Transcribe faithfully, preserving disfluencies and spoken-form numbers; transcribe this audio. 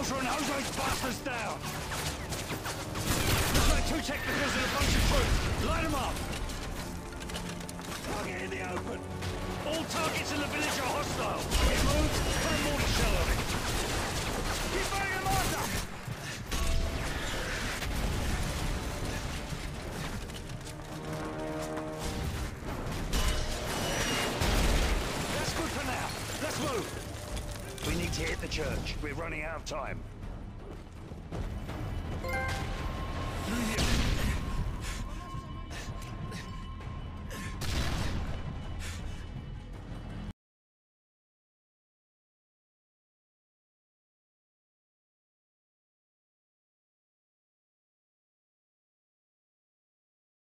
mortar and hose those bastards down! Looks like two technicals and a bunch of troops. Light them up! Target in the open. All targets in the village are hostile. It moves, put a mortar shell on it. Keep firing the mortar! That's good for now. Let's move. We need to hit the church. We're running out of time.